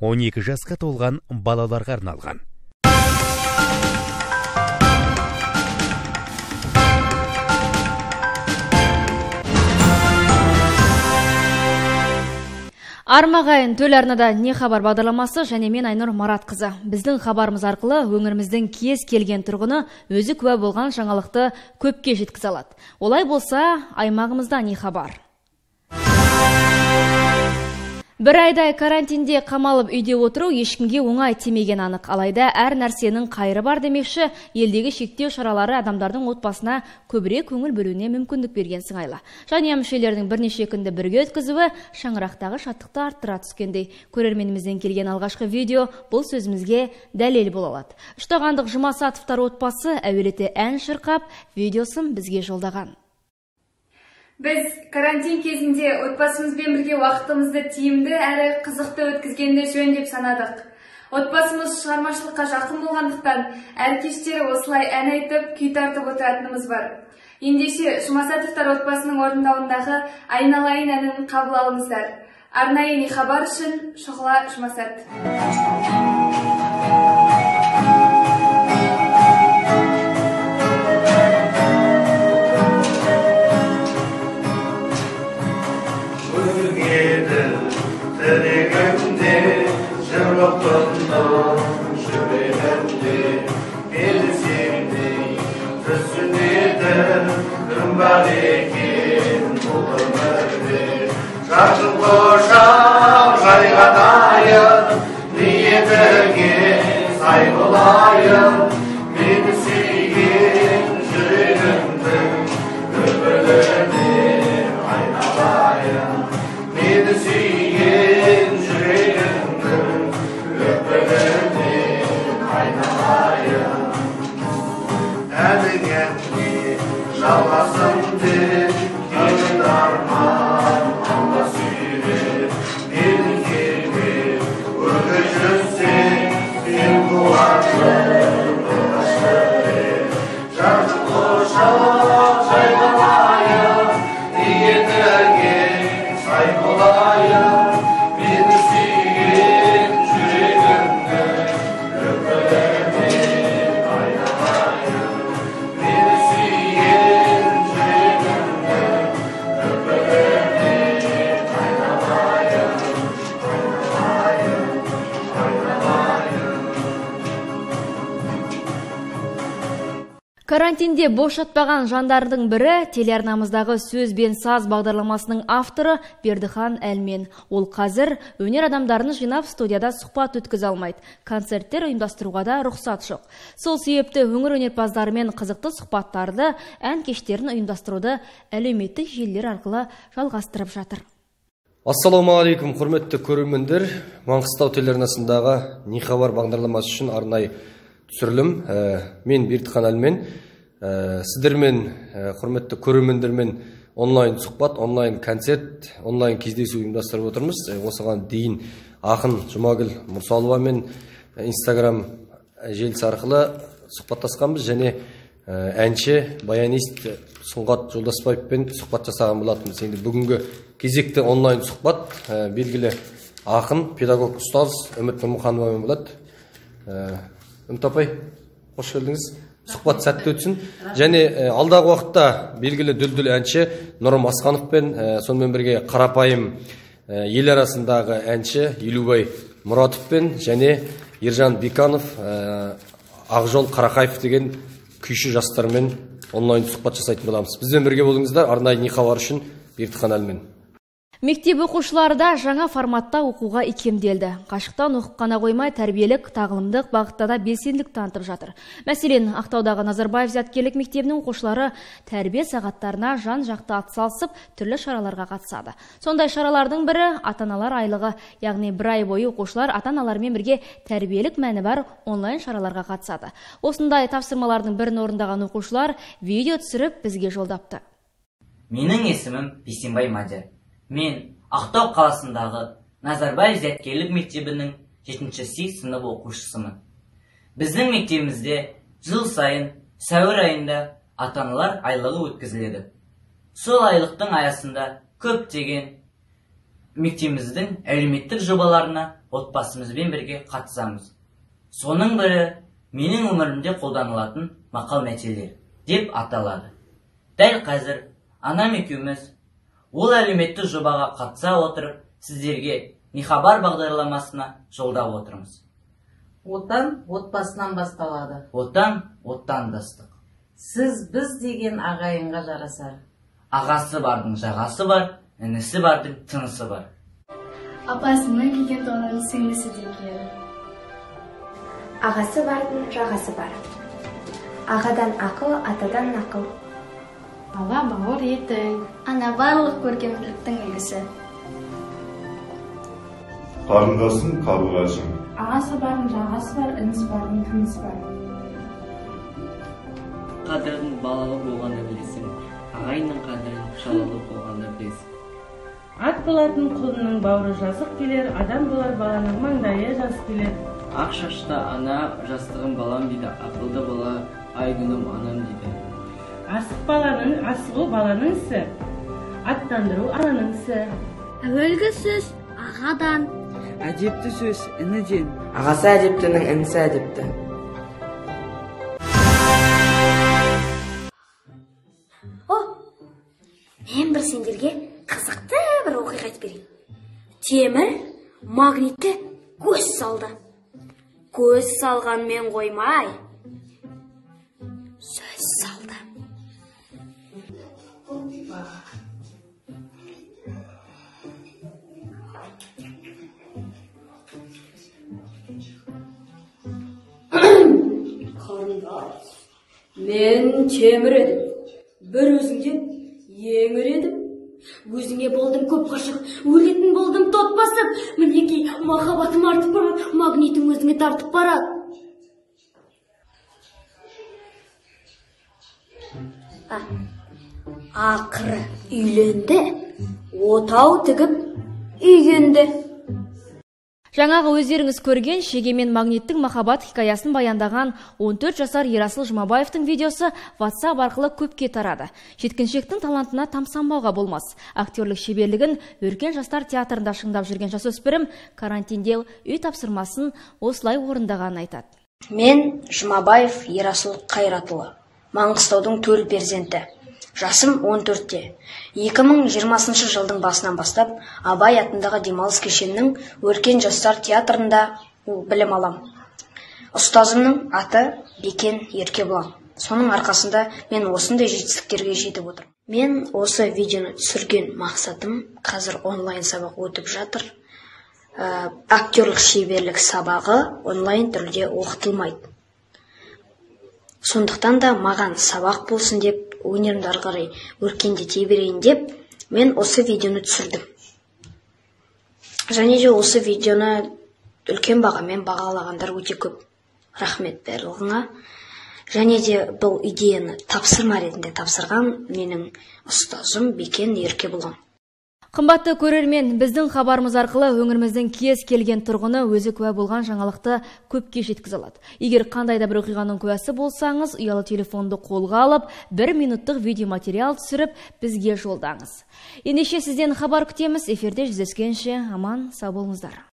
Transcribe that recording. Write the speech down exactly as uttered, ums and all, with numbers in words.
он екі жасқа толған балаларға арналған. Армағайын төл арнада не хабар бағдарламасы және мен Айнұр Маратқызы. Біздің хабарымыз арқылы өңіріміздің кез келген тұрғыны өзі куә болған жаңалықты көпке жеткізе алады. Олай болса, аймағымызда не хабар? Бір айдай карантинде қамалып үйде отыру ешкімге оңай тимеген анық. Алайда әр нәрсенің қайыры бар демекші, елдегі шектеу шаралары адамдардың отбасына көбірек көңіл бөлуіне мүмкіндік берген сыңайлы. Жанұя мүшелерінің бірнеше күнді бірге өткізуі шаңырақтағы шаттықты арттыра түскендей. Көрерменімізден келген алғашқы видео бұл сөзімізге дәлел бола алады. Үштағандық Жұмасатовтар отбасы әуелете ән шырқап, видеосын бізге жолдаған. Біз карантин кезінде отбасымызбен бірге уақытымызды тиімді әрі қызықты өткізгенді жөн деп санадық. Отбасымыз шығармашылыққа жақын болғандықтан әр кештері осылай ән айтып, күй тартып отыратынымыз бар. Ендеше Жұмасатовтар отбасының орындауындағы «Айналайын» әнін қабыл алыңыздар. Арнайы не хабар үшін Шұғыла Жұмасат. Карантинде бош жатпаған жандардың бірі телеарнамыздағы сөз бен саз бағдарламасының авторы Бердіхан Әлмен. Ол қазір өнер адамдарын жинап студияда сұхбат өткізе алмайды. Концерттер ұйымдастыруға да рұқсат жоқ. Сол себепті өңір өнерпаздарымен қызықты сұхбаттарды, ән кештерін ұйымдастыруды әлеуметтік желілер арқылы жалғастырып жатыр. Ассалаумағалейкум, құрметті көрермендер. Маңғыстау телеарнасындағы «Не хабар» бағдарламасы үшін арнайы түсірілім. Мен Бердіхан Әлмен. Сіздермен, құрметті көрермендермен онлайн сұхбат, онлайн концерт, онлайн кездесу ұйымдастырып отырмыз. Осыған дейін ақын Жұмагүл Мұрсаловамен Инстаграм желісі арқылы сұхбаттасқанбыз және әнші, баянист Сұңғат Жолдасбаевпен сұхбат жасаған болатынбыз. Енді бүгінгі кезекті онлайн сұхбат белгілі ақын, педагог, ұстаз Үміт Нұрмұхановамен болады. Үміт апай, қош келдіңіз. Сұхбат сәтті өтсін. Және алдағы уақытта белгілі дүлдүл әнші Нұрым Асқановпен, сонымен бірге қарапайым ел арасындағы әнші Елубай Мұратовпен және Ержан Беканов, Ақжол Қарақаев деген күйші жастармен онлайн сұхбат жасайтын боламыз. Бізбен бірге болыңыздар. Арнайы не хабар үшін Бердіхан Әлмен. Мектеп оқушылары да жаңа форматта оқуға икемделді. Қашықтан оқып қана қоймай, тәрбиелік, тағылымдық бағытта да белсенділік танытып жатыр. Мәселен, Ақтаудағы Назарбаев зияткерлік мектебінің оқушылары тәрбие сағаттарына жан-жақты атсалысып, түрлі шараларға қатысады. Сондай шаралардың бірі ата-аналар айлығы, яғни бір ай бойы оқушылар ата-аналармен бірге тәрбиелік мәні бар онлайн шараларға қатысады. Осындай тапсырмалардың бірін орындаған оқушылар видео түсіріп бізге жолдапты. Менің есімім Бейсенбай Мадияр. Мен Ақтау қаласындағы Назарбаев зияткерлік мектебінің жетінші С сынып оқушысымын. Біздің мектебімізде жыл сайын сәуір айында ата-аналар айлығы өткізіледі. Сол айлықтың аясында көптеген мектебіміздің әлеуметтік жобаларына отбасымызбен бірге қатысамыз. Соның бірі менің өмірімде қолданылатын мақал мәтелдер деп аталады. Дәл қазір анам екеуміз ол әлеуметтік жобаға қатыса отырып, сіздерге не хабар бағдарламасына жолдап отырмыз. Отан отбасынан басталады. Отан оттандастық. Сіз біз деген ағайынға жарасар. Ағасы бардың жағасы бар, інісі бардың тынысы бар. Апасының киген тонын сіңлісі деп келеді. Ағасы бардың жағасы бар. Ағадан ақыл, атадан ақыл. Ала бауыр етің. Ана барлық көркемділіктің үлгісі. Қарындасың қарлығашың. Ағасы бардың жағасы бар, інісі бардың тынысы бар. Қадірін балалы болғанда білесің, ағайынның қадірін жалалы болғанда білесің. Ат болатын құлынның бауыры жазық келер, адам болар баланың маңдайы жас келер. Ақ шашта ана жастығым балам дейді, ақылды бала айгүнім анам дейді. Асық баланың асығу баланың ісі, аттандыру ананың ісі. Әуелгі сөз ағадан. Әдепті сөз ініден. Ағасы әдептінің інісі әдепті. О, мен бір сендерге қызықты бір оқиға айтып берейін. Темір магнитті көз салды. Көз салғанмен қоймай, сөз салды. Қарындас, мен темір едім, бір өзіңден еңір едім. Өзіңе болдым көп қашық, өлетін болдым тот басып. Мінекей махаббатым артып барады, магнитім өзіңе тартып барады. Ақыры үйленді, отау тігіп үйгенді. Жаңағы өздеріңіз көрген шегемен магниттің махаббат хикаясын баяндаған он төрт жасар Ерасыл Жұмабаевтың видеосы WhatsApp арқылы көпке тарады. Жеткіншектің талантына тамсанбауға болмас. Актерлік шеберлігін Өркен жастар театрында шыңдап жүрген жасөспірім карантинде үй тапсырмасын осылай орындағанын айтады. Мен Жұмабаев Ерасыл Қайратұлы, Маңғыстаудың төл перзенті. Жасым он төртте. екі мың жиырмасыншы жылдың басынан бастап Абай атындағы демалыс кешенінің Өркен жастар театрында білім алам. Ұстазымның аты Бекен Еркебұлан. Соның арқасында мен осындай жетістіктерге жетіп отырмын. Мен осы видеоны түсірген мақсатым қазір онлайн сабақ өтіп жатыр. Ә, актерлік шеберлік сабағы онлайн түрде оқытылмайды. Сондықтан да маған сабақ болсын деп, өнерімді ары қарай өркендете берейін деп, мен осы видеоны түсірдім. Және де осы видеоны үлкен бағамен бағалағандар өте көп. Рахмет барлығыңа. Және де бұл идеяны тапсырма ретінде тапсырған менің ұстазым Бекен Еркебұлан. Қымбатты көрермен, біздің хабарымыз арқылы өңіріміздің кез келген тұрғыны өзі куә болған жаңалықты көпке жеткізе алады. Егер қандай да бір оқиғаның куәсі болсаңыз, ұялы телефонды қолға алып, бір минуттық видеоматериал түсіріп, бізге жолдаңыз. Ендеше сізден хабар күтеміз. Эфирде жүздескенше аман сау болыңыздар.